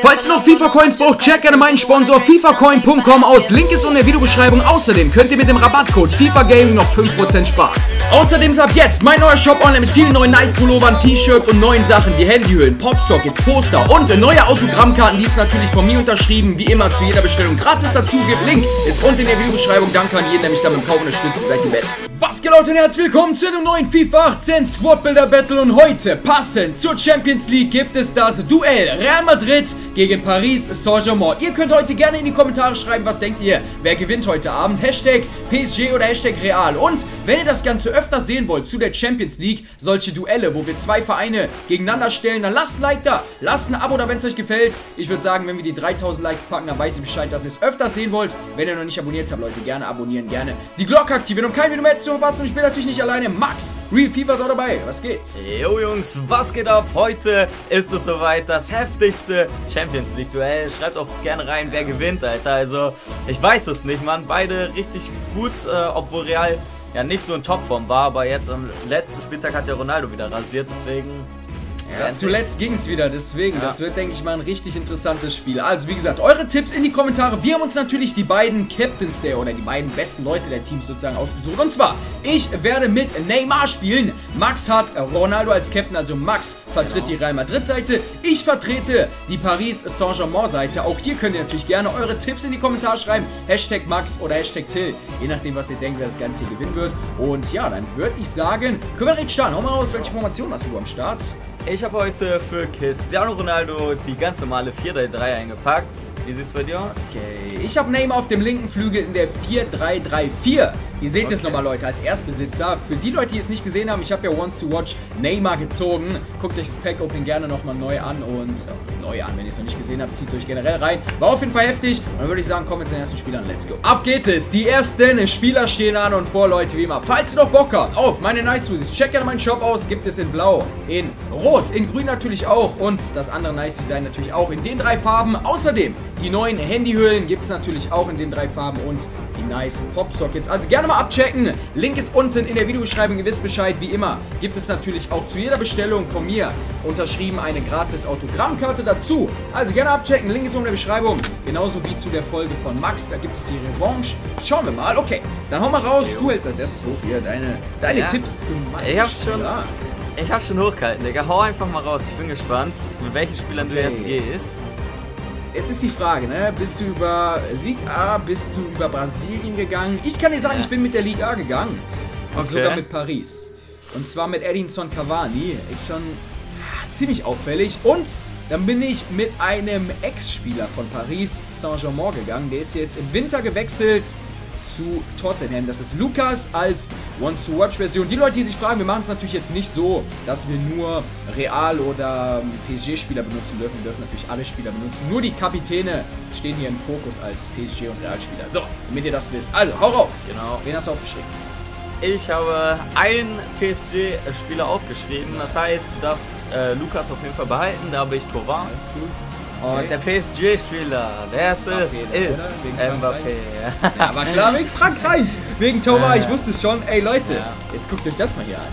Falls ihr noch FIFA-Coins braucht, checkt gerne meinen Sponsor fifacoin.com aus. Link ist in der Videobeschreibung. Außerdem könnt ihr mit dem Rabattcode FIFAGAMING noch 5% sparen. Außerdem ist ab jetzt mein neuer Shop online mit vielen neuen Nice-Pullovern, T-Shirts und neuen Sachen wie Handyhüllen, Popsockets, Poster und neue Autogrammkarten, die es natürlich von mir unterschrieben, wie immer zu jeder Bestellung gratis dazu gibt. Link ist unten in der Videobeschreibung. Danke an jeden, der mich damit Kauf unterstützt. Ihr seid die Besten. Was geht, Leute, und herzlich willkommen zu einem neuen FIFA 18 Squad Builder Battle. Und heute, passend zur Champions League, gibt es das Duell Real Madrid gegen Paris Saint-Germain. Ihr könnt heute gerne in die Kommentare schreiben, was denkt ihr, wer gewinnt heute Abend. Hashtag PSG oder Hashtag Real. Und wenn ihr das Ganze öfter sehen wollt zu der Champions League, solche Duelle, wo wir zwei Vereine gegeneinander stellen, dann lasst ein Like da, lasst ein Abo da, wenn es euch gefällt. Ich würde sagen, wenn wir die 3000 Likes packen, dann weiß ich Bescheid, dass ihr es öfter sehen wollt. Wenn ihr noch nicht abonniert habt, Leute, gerne abonnieren, gerne die Glocke aktivieren, um kein Video mehr zu verpassen. Und ich bin natürlich nicht alleine, Max, Real FIFA ist auch dabei. Was geht's? Jo Jungs, was geht ab? Heute ist es soweit, das heftigste Champions League Duell. Schreibt auch gerne rein, wer gewinnt, Alter. Also, ich weiß es nicht, Mann. Beide richtig gut, obwohl Real ja nicht so in Topform war, aber jetzt am letzten Spieltag hat der Ronaldo wieder rasiert, deswegen... Ja, zuletzt ging es wieder, deswegen, das wird, denke ich mal, ein richtig interessantes Spiel. Also, wie gesagt, eure Tipps in die Kommentare. Wir haben uns natürlich die beiden Captains oder die beiden besten Leute der Teams sozusagen ausgesucht. Und zwar, ich werde mit Neymar spielen. Max hat Ronaldo als Captain, also Max vertritt die Real Madrid-Seite. Ich vertrete die Paris Saint-Germain-Seite. Auch hier könnt ihr natürlich gerne eure Tipps in die Kommentare schreiben. Hashtag Max oder Hashtag Till, je nachdem, was ihr denkt, wer das Ganze hier gewinnen wird. Und ja, dann würde ich sagen, können wir direkt starten. Hau mal raus, welche Formation hast du am Start? Ich habe heute für Cristiano Ronaldo die ganz normale 4-3-3 eingepackt. Wie sieht's bei dir aus? Okay, ich habe Neymar auf dem linken Flügel in der 4-3-3-4. Ihr seht es nochmal, Leute, als Erstbesitzer. Für die Leute, die es nicht gesehen haben, ich habe ja Once to Watch Neymar gezogen. Guckt euch das Pack-Opening gerne nochmal neu an und wenn ihr es noch nicht gesehen habt, zieht euch generell rein. War auf jeden Fall heftig. Und dann würde ich sagen, kommen wir zu den ersten Spielern. Let's go. Ab geht es. Die ersten Spieler stehen an und vor, Leute, wie immer. Falls ihr noch Bock habt auf meine Nice Hoodies, checkt gerne meinen Shop aus. Gibt es in Blau, in Rot, in Grün natürlich auch und das andere Nice Design natürlich auch in den 3 Farben. Außerdem die neuen Handyhüllen gibt es natürlich auch in den 3 Farben und die nice Popsockets. Also gerne mal abchecken. Link ist unten in der Videobeschreibung. Ihr wisst Bescheid. Wie immer gibt es natürlich auch zu jeder Bestellung von mir unterschrieben eine gratis Autogrammkarte dazu. Also gerne abchecken. Link ist unten in der Beschreibung. Genauso wie zu der Folge von Max. Da gibt es die Revanche. Schauen wir mal. Okay, dann hau mal raus. Du hältst als erstes hoch hier deine Tipps für Max. Ich hab's schon hochgehalten, Digga. Hau einfach mal raus. Ich bin gespannt, mit welchen Spielern du jetzt gehst. Jetzt ist die Frage, ne? Bist du über Liga A, bist du über Brasilien gegangen? Ich kann dir sagen, ich bin mit der Liga A gegangen. Und sogar mit Paris. Und zwar mit Edinson Cavani. Ist schon ziemlich auffällig. Und dann bin ich mit einem Ex-Spieler von Paris Saint-Germain gegangen. Der ist jetzt im Winter gewechselt zu Tottenham. Das ist Lukas als Once-to-Watch-Version. Die Leute, die sich fragen, wir machen es natürlich jetzt nicht so, dass wir nur Real- oder PSG-Spieler benutzen dürfen. Wir dürfen natürlich alle Spieler benutzen. Nur die Kapitäne stehen hier im Fokus als PSG- und Real-Spieler. So, damit ihr das wisst. Also, hau raus. Genau. Wen hast du aufgeschrieben? Ich habe einen PSG-Spieler aufgeschrieben. Das heißt, du darfst Lukas auf jeden Fall behalten. Da habe ich Thauvin. Alles gut. Und der PSG-Spieler, der ist Mbappé. Ja, aber klar, wegen Frankreich. Wegen Thauvin, ich wusste es schon. Ey, Leute, jetzt guckt euch das mal hier an.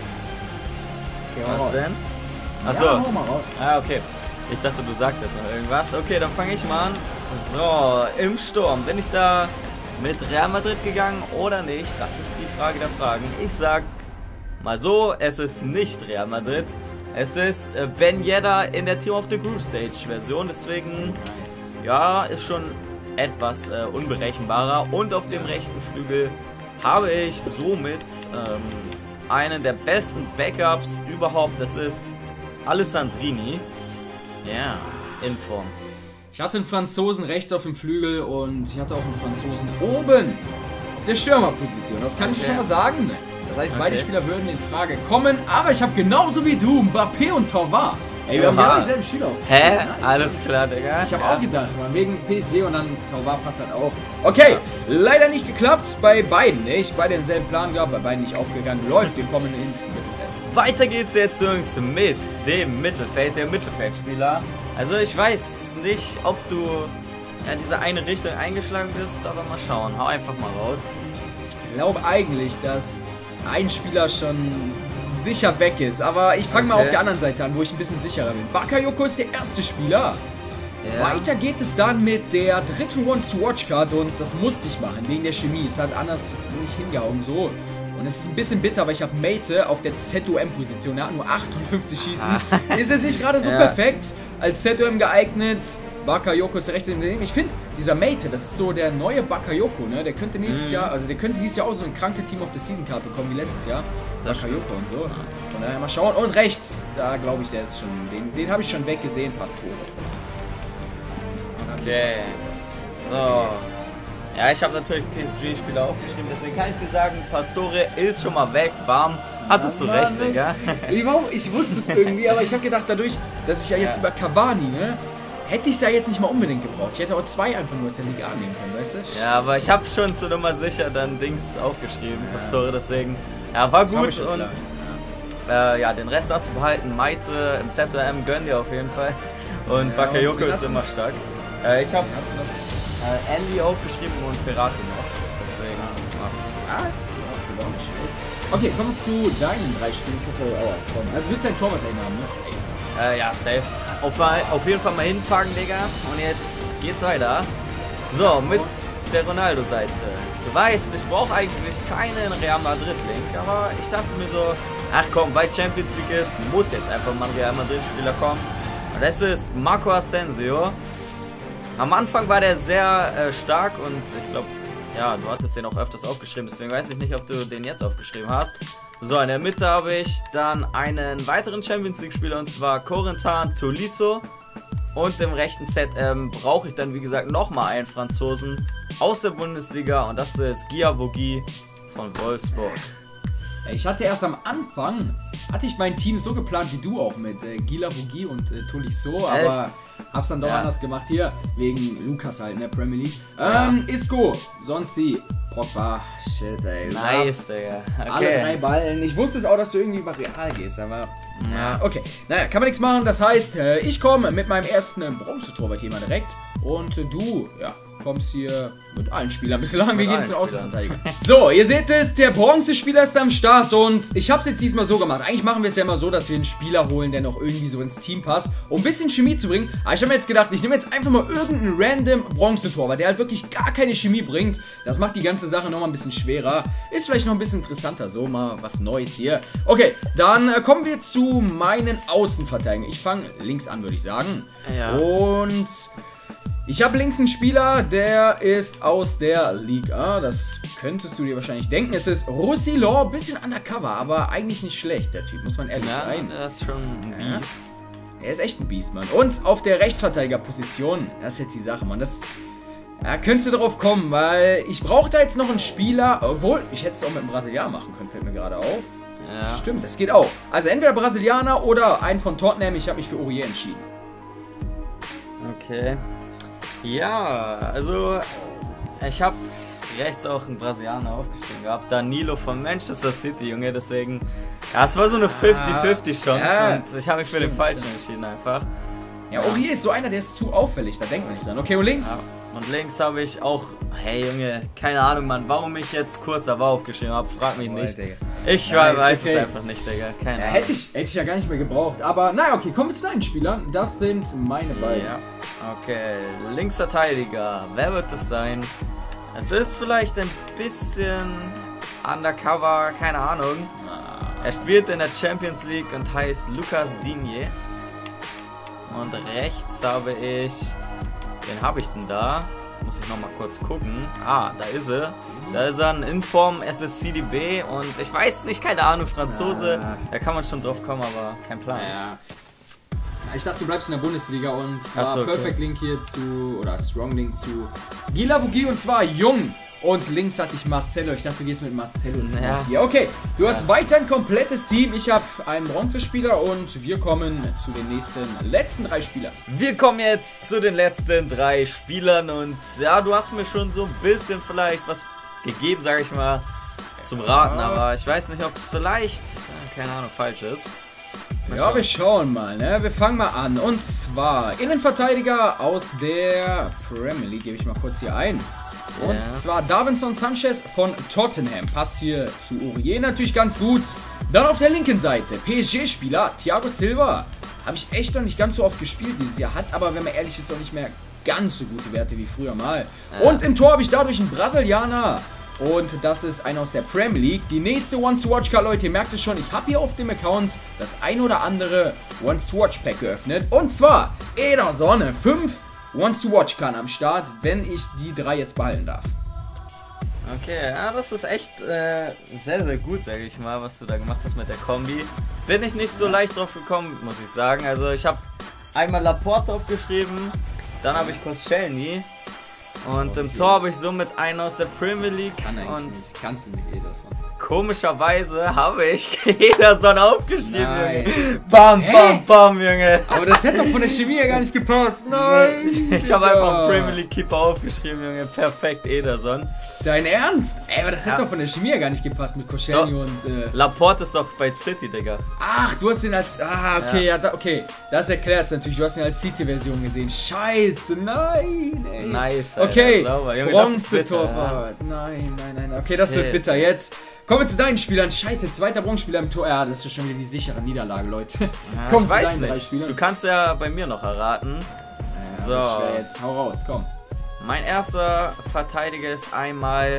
Okay, was denn? Achso. Ja, hau mal raus. Ah, okay. Ich dachte, du sagst jetzt noch irgendwas. Okay, dann fange ich mal an. So, im Sturm. Bin ich da mit Real Madrid gegangen oder nicht? Das ist die Frage der Fragen. Ich sag mal so, es ist nicht Real Madrid. Es ist Ben Yedder in der Team of the Group Stage Version, deswegen ja, ist schon etwas unberechenbarer. Und auf dem rechten Flügel habe ich somit einen der besten Backups überhaupt. Das ist Alessandrini. Ja, in Form. Ich hatte einen Franzosen rechts auf dem Flügel und ich hatte auch einen Franzosen oben auf der Stürmerposition. Das kann ich dir schon mal sagen. Das heißt, beide Spieler würden in Frage kommen, aber ich habe genauso wie du Mbappé und Thauvin. Ey, wir haben ja dieselben Spieler. Hä? Nice. Alles klar, Digga. Ich habe auch gedacht, man, wegen PSG und dann Thauvin passt halt auch. Okay, leider nicht geklappt bei beiden. Ich beide denselben Plan gehabt, bei beiden nicht aufgegangen. Läuft, wir kommen ins Mittelfeld. Weiter geht's jetzt, Jungs, mit dem Mittelfeld, der Mittelfeldspieler. Also ich weiß nicht, ob du diese eine Richtung eingeschlagen bist, aber mal schauen. Hau einfach mal raus. Ich glaube eigentlich, dass ein Spieler schon sicher weg ist. Aber ich fange mal auf der anderen Seite an, wo ich ein bisschen sicherer bin. Bakayoko ist der erste Spieler. Ja. Weiter geht es dann mit der dritten One-to-Watch-Card und das musste ich machen, wegen der Chemie. Es hat anders nicht hingehauen, so. Und es ist ein bisschen bitter, weil ich habe Mate auf der ZOM-Position. Er hat nur 58 Schießen. Ist jetzt nicht gerade so perfekt. Als ZOM geeignet. Bakayoko ist der rechte daneben. Ich finde, dieser Mate, das ist so der neue Bakayoko, ne? Der könnte nächstes Jahr, also der könnte dieses Jahr auch so ein kranke Team of the Season Card bekommen wie letztes Jahr. Bakayoko und so. Von daher mal schauen. Und rechts, da glaube ich, der ist schon, den habe ich schon weggesehen. Pastore. Okay. So. Ja, ich habe natürlich PSG-Spieler aufgeschrieben, deswegen kann ich dir sagen, Pastore ist schon mal weg, bam. Hattest du recht, Digga. Ich wusste es irgendwie, aber ich habe gedacht, dadurch, dass ich ja jetzt über Cavani, ne, hätte ich es ja jetzt nicht mal unbedingt gebraucht. Ich hätte auch 2 einfach nur aus der Liga annehmen können, weißt du? Ja, aber ich habe schon zur Nummer sicher dann Dings aufgeschrieben, Pastore, deswegen, ja, war gut und ja, den Rest darfst du behalten. Maite im ZOM gönn dir auf jeden Fall und Bakayoko ist immer stark. Ich habe Andy aufgeschrieben und Ferrati noch. Deswegen. Okay, kommen wir zu deinen 3 Spielen. Also willst du einen Torwart haben, ne? Safe. Ja, safe. Auf jeden Fall mal hinpacken, Digga. Und jetzt geht's weiter. So, mit der Ronaldo-Seite. Du weißt, ich brauche eigentlich keinen Real Madrid-Link, aber ich dachte mir so, ach komm, weil Champions League ist, muss jetzt einfach mal ein Real Madrid-Spieler kommen. Und das ist Marco Asensio. Am Anfang war der sehr stark und ich glaube, ja, du hattest den auch öfters aufgeschrieben, deswegen weiß ich nicht, ob du den jetzt aufgeschrieben hast. So, in der Mitte habe ich dann einen weiteren Champions League Spieler und zwar Corentin Tolisso. Und im rechten ZM brauche ich dann, wie gesagt, nochmal einen Franzosen aus der Bundesliga und das ist Guilavogui von Wolfsburg. Ich hatte erst am Anfang, hatte ich mein Team so geplant wie du auch mit Guilavogui und Tolisso, aber hab's dann doch anders gemacht hier, wegen Lukas halt, ne, Premier League. Isco, sonst sie, Pogba, shit, ey. Nice, Digga. Okay. Alle 3 Ballen. Ich wusste es auch, dass du irgendwie über Real gehst, aber okay. Naja, kann man nichts machen, das heißt, ich komme mit meinem ersten Bronzetorwart hier mal direkt und du, ja, kommst hier mit allen Spielern ein bisschen lang. Wir gehen zum Außenverteidiger. So, ihr seht es, der Bronzespieler ist am Start und ich habe es jetzt diesmal so gemacht. Eigentlich machen wir es ja immer so, dass wir einen Spieler holen, der noch irgendwie so ins Team passt, um ein bisschen Chemie zu bringen. Aber ich habe mir jetzt gedacht, ich nehme jetzt einfach mal irgendeinen random Bronzetorwart, der halt wirklich gar keine Chemie bringt. Das macht die ganze Sache nochmal ein bisschen schwerer. Ist vielleicht noch ein bisschen interessanter, so mal was Neues hier. Okay, dann kommen wir zu meinen Außenverteidigern. Ich fange links an, würde ich sagen. Ja. Und ich habe links einen Spieler, der ist aus der Liga. Das könntest du dir wahrscheinlich denken. Es ist Roussillon, bisschen undercover, aber eigentlich nicht schlecht, der Typ, muss man ehrlich sein. Ja, das ist schon ein Biest. Er ist echt ein Biest, Mann. Und auf der Rechtsverteidigerposition, das ist jetzt die Sache, Mann. Das könntest du drauf kommen, weil ich brauche da jetzt noch einen Spieler. Obwohl, ich hätte es auch mit einem Brasilianer machen können, fällt mir gerade auf. Ja. Stimmt, das geht auch. Also entweder Brasilianer oder einen von Tottenham. Ich habe mich für Aurier entschieden. Okay. Ja, also ich habe rechts auch einen Brasilianer aufgeschrieben gehabt. Danilo von Manchester City, Junge, deswegen. Ja, es war so eine 50-50 Chance und ich habe mich für den Falschen entschieden einfach. Ja, Aurier ist so einer, der ist zu auffällig, da denkt man nicht dran. Okay, und links? Ja, und links habe ich auch, hey Junge, keine Ahnung, Mann, warum ich jetzt Kurzawa aufgeschrieben habe, frag mich nicht. Ich weiß es einfach nicht, Digga, keine Ahnung. Hätte ich ja gar nicht mehr gebraucht, aber naja, okay, kommen wir zu deinen Spielern. Das sind meine beiden. Ja, okay, Linksverteidiger, wer wird das sein? Es ist vielleicht ein bisschen undercover, keine Ahnung. Er spielt in der Champions League und heißt Lucas Digne. Und rechts habe ich, wen habe ich denn da? Muss ich nochmal kurz gucken. Ah, da ist er. Da ist er ein Inform SSCDB und ich weiß nicht, keine Ahnung, Franzose. Da kann man schon drauf kommen, aber kein Plan. Ja. Ich dachte, du bleibst in der Bundesliga und zwar Perfect Link hier zu, oder Strong Link zu Guilavogui und zwar jung. Und links hatte ich Marcelo. Ich dachte, du gehst mit Marcelo. Ja. Okay, du hast weiter ein komplettes Team. Ich habe einen Bronzespieler und wir kommen zu den letzten 3 Spielern. Wir kommen jetzt zu den letzten 3 Spielern und ja, du hast mir schon so ein bisschen vielleicht was gegeben, sage ich mal, zum Raten, aber ich weiß nicht, ob es vielleicht, keine Ahnung, falsch ist. Ja, wir schauen mal, ne? Wir fangen mal an. Und zwar Innenverteidiger aus der Premier League, gebe ich mal kurz hier ein. Und zwar Davinson Sanchez von Tottenham. Passt hier zu Aurier natürlich ganz gut. Dann auf der linken Seite PSG-Spieler Thiago Silva. Habe ich echt noch nicht ganz so oft gespielt dieses Jahr. Hat aber, wenn man ehrlich ist, auch nicht mehr ganz so gute Werte wie früher mal. Ja. Und im Tor habe ich dadurch einen Brasilianer. Und das ist einer aus der Premier League. Die nächste Once-to-Watch-Card, Leute, ihr merkt es schon, ich habe hier auf dem Account das ein oder andere Once-to-Watch-Pack geöffnet. Und zwar Ederson, 5 Once-to-Watch-Karten am Start, wenn ich die 3 jetzt behalten darf. Okay, ja, das ist echt sehr, sehr gut, sage ich mal, was du da gemacht hast mit der Kombi. Bin ich nicht so leicht drauf gekommen, muss ich sagen. Also ich habe einmal Laporte aufgeschrieben, dann habe ich Koscielny. Und im Tor habe ich somit einen aus der Premier League. Und kannst du nicht Ederson. Komischerweise habe ich Ederson aufgeschrieben, Nein. Junge. Bam, bam, bam, Junge. Aber das hätte doch von der Chemie ja gar nicht gepasst. Nein. Ich habe einfach einen Premier League Keeper aufgeschrieben, Junge. Perfekt, Ederson. Dein Ernst? Ey, aber das hätte doch von der Chemie ja gar nicht gepasst mit Koscielny und... Laporte ist doch bei City, Digga. Ach, du hast ihn als... Ah, okay, ja okay. Das erklärt es natürlich. Du hast ihn als City-Version gesehen. Scheiße, nein, ey. Nice, Alter, okay, Bronze-Torwart. Nein. Okay, das wird bitter jetzt. Kommen wir zu deinen Spielern. Scheiße, zweiter Bronzespieler im Tor. Ja, das ist ja schon wieder die sichere Niederlage, Leute. Ja, komm zu deinen 3 Spielern. Du kannst ja bei mir noch erraten. Ja, so. Jetzt hau raus, komm. Mein erster Verteidiger ist einmal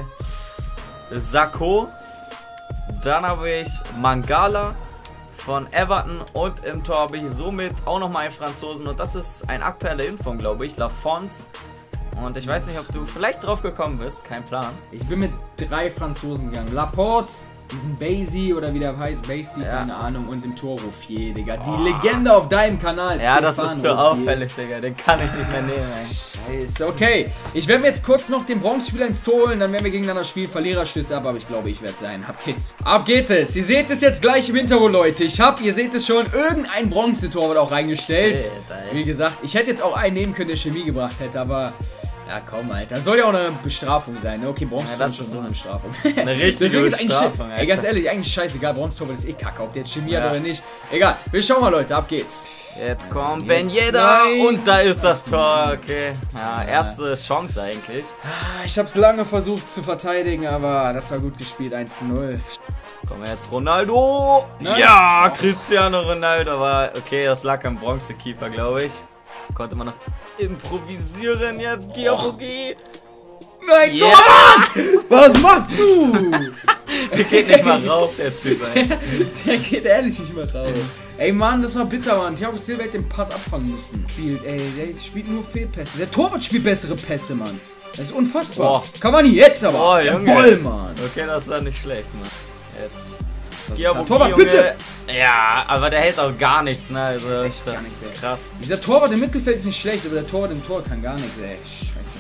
Sakho. Dann habe ich Mangala von Everton und im Tor habe ich somit auch nochmal einen Franzosen und das ist ein aktueller Inform, glaube ich, Lafont. Und ich weiß nicht, ob du vielleicht drauf gekommen bist, kein Plan. Ich bin mit 3 Franzosen gegangen. Laporte, diesen Basie oder wie der heißt, Basie, keine Ahnung. Und im Tor Ruffier, Digga. Die Legende auf deinem Kanal. Ja, das ist so auffällig, Digga. Den kann ich nicht mehr nehmen, ey. Scheiße, okay. Ich werde mir jetzt kurz noch den Bronzespieler ins Tor holen, dann werden wir gegeneinander spielen. Verlierer stößt ab, aber ich glaube, ich werde sein. Ab geht's. Ab geht es. Ihr seht es jetzt gleich im Hintergrund, Leute. Ich habe, ihr seht es schon, irgendein Bronzetorwart auch reingestellt. Shit, wie gesagt, ich hätte jetzt auch einen nehmen können, der Chemie gebracht hätte, aber... Ja, komm, Alter. Das soll ja auch eine Bestrafung sein, ne? Okay, Bronzetorwart ist schon so eine Bestrafung. Eine richtige Bestrafung, ey, ganz ehrlich, eigentlich scheißegal. Bronzetorwart ist eh kacke, ob der jetzt Chemie hat oder nicht. Egal, wir schauen mal, Leute. Ab geht's. Jetzt kommt Ben Yedder und da ist das Tor. Okay, ja, erste Chance eigentlich. Ich habe es lange versucht zu verteidigen, aber das war gut gespielt. 1:0. Kommen wir jetzt Ronaldo. Nein. Ja, Cristiano Ronaldo. Aber okay, das lag am Bronzekeeper, glaube ich. Konnte man noch improvisieren jetzt, Giafogi. Nein, yeah. Torwart! Was machst du? Der geht nicht mal rauf, der Typ. Der geht ehrlich nicht mehr rauf. Ey, Mann, das war bitter, Mann. Thiago Silva hätte den Pass abfangen müssen. Der spielt nur Fehlpässe. Der Torwart spielt bessere Pässe, Mann. Das ist unfassbar. Cavani, jetzt aber. Voll, Mann. Okay, das war nicht schlecht, Mann. Jetzt. Torwart, bitte! Ja, aber der hält auch gar nichts, ne? Also, das ist krass. Dieser Torwart im Mittelfeld ist nicht schlecht, aber der Torwart im Tor kann gar nichts, ey. Scheiße,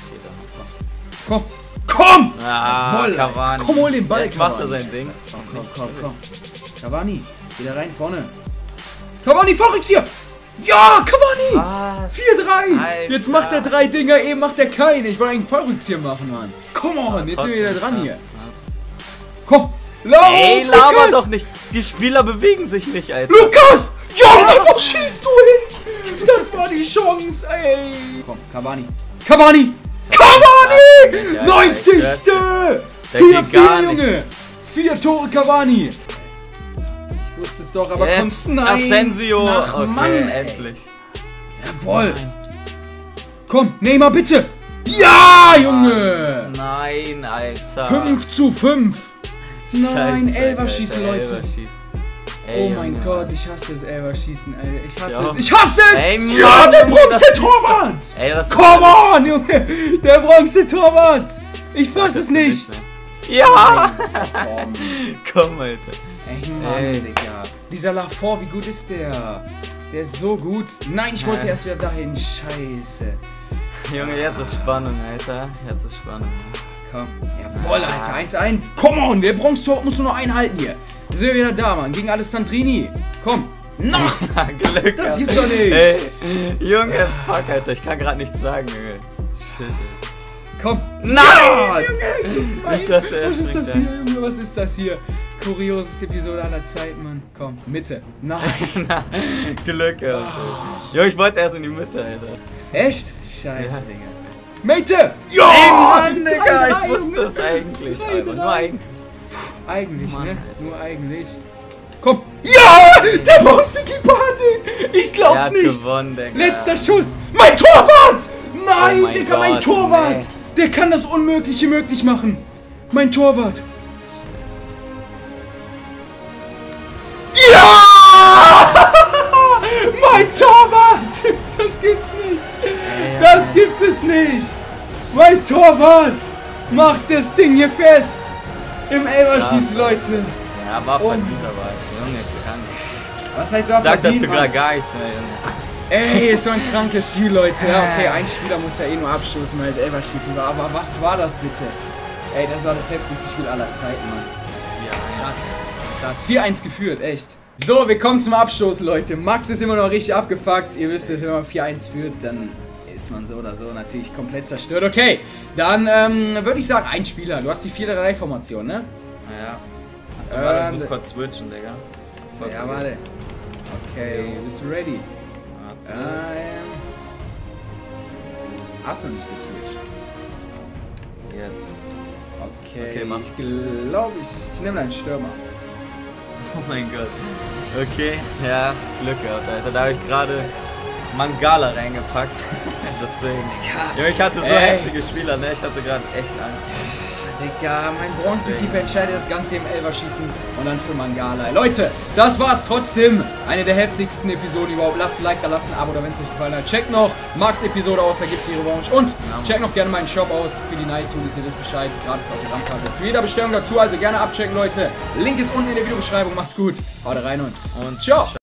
Mann. Komm! Ah, Cavani. Komm, hol den Ball, jetzt macht er sein Ding. Komm. Cavani, wieder rein vorne. Cavani, Fallrückzieher! Ja, Cavani! 4-3! Jetzt macht er 3 Dinger, eben macht er keine. Ich wollte eigentlich einen Fallrückzieher machen, Mann. Come on, jetzt sind wir wieder dran hier. Komm! Lauf, ey, laber doch nicht. Die Spieler bewegen sich nicht, Alter. Lukas! Ja, wo schießt du hin? Das war die Chance, ey. Komm, Cavani. 90. 4-4, Junge. 4 Tore, Cavani. Ich wusste es doch, aber kommst nein. Asensio. Okay, Mann, endlich. Jawohl. Komm, Neymar, bitte. Ja, Junge. Nein, Alter. 5:5. Nein, Scheiße, Elferschießen, Leute. Ey, oh mein Gott, ich hasse es, Elferschießen, ey. Ich hasse es. Ey, Mann, ja, der Bronze-Torwart! Come on, Junge! Der Bronze-Torwart! Ich fass es nicht! Ja! Komm, Alter. Ey, Mann, Digga. Dieser Lafort, wie gut ist der? Der ist so gut. Nein, ich wollte erst wieder dahin. Scheiße. Junge, jetzt ist Spannung, Alter. Jetzt ist Spannung. Komm. Jawohl, Alter. 1:1. Come on, der Bronze-Torwart musst du noch einhalten hier. Da sind wir wieder da, Mann. Gegen Alessandrini. Komm. Noch! Glück. Das gibt's doch nicht. Ey, Junge, fuck, Alter. Ich kann gerade nichts sagen, Junge. Shit, ey. Komm. Nein! Ja, ich dachte, was ist das hier, Junge? Was ist das hier? Kurioseste Episode aller Zeiten, Mann. Komm, Mitte. Nein. Glück, Alter. Junge, ich wollte erst in die Mitte, Alter. Echt? Scheiße, Digga. Mitte! Ja! Ey, Mann, Digga, ich wusste es eigentlich. Aber nur eigentlich. Eigentlich, Mann, ne? Alter. Nur eigentlich. Komm! Ja! Der Bronzekeeper hat ihn! Ich glaub's nicht! Gewonnen, Digga. Letzter Schuss! Mein Torwart! Nein, Oh mein Digga, mein Gott, Torwart! nee. Der kann das Unmögliche möglich machen! Mein Torwart! Ja! Mein Torwart! Das gibt's nicht! Das gibt es nicht! Mein Torwart! Macht das Ding hier fest! Im Elferschießen, Leute! Ja, war verdient dabei. Junge, krank. Was heißt war Sagt verdient, dazu Mann? gerade gar nichts mehr, Junge. Ey, so ein krankes Spiel, Leute. Ja, okay, ein Spieler muss ja eh nur abstoßen, weil Elferschießen war. Aber was war das bitte? Ey, das war das heftigste Spiel aller Zeiten, Mann. Krass. 4-1 geführt, echt. So, wir kommen zum Abstoßen, Leute. Max ist immer noch richtig abgefuckt. Ihr wisst, wenn man 4-1 führt, dann ist man so oder so natürlich komplett zerstört. Okay, dann würde ich sagen, ein Spieler. Du hast die 4-3-Formation, ne? Ja. Achso, warte, ich muss kurz switchen, Digga. Ja, warte. Okay, bist du ready? Hast du noch nicht geswitcht? Jetzt. Okay, mach. ich glaube, ich nehme einen Stürmer. Oh mein Gott. Okay, ja, Glück gehabt, Alter. Da habe ich gerade Mangala reingepackt. Deswegen. Ja, ich hatte so heftige Spieler, ne? Ich hatte gerade echt Angst. Digga, mein Bronzekeeper entscheidet das Ganze im Elferschießen und dann für Mangala. Leute, das war's trotzdem. Eine der heftigsten Episoden überhaupt. Lasst ein Like da, lasst ein Abo da, wenn es euch gefallen hat. Checkt noch Max Episode aus, da gibt's die Revanche. Und checkt noch gerne meinen Shop aus für die Nice Hoodies. Ihr wisst Bescheid, gratis auf der Rammkarte. Zu jeder Bestellung dazu, also gerne abchecken, Leute. Link ist unten in der Videobeschreibung. Macht's gut, haut rein und ciao.